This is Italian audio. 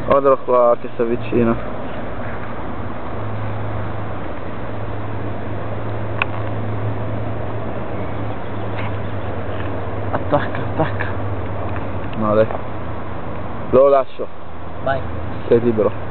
Guardalo qua che si avvicina. Attacca, attacca. No dai. Lo lascio. Vai. Sei libero.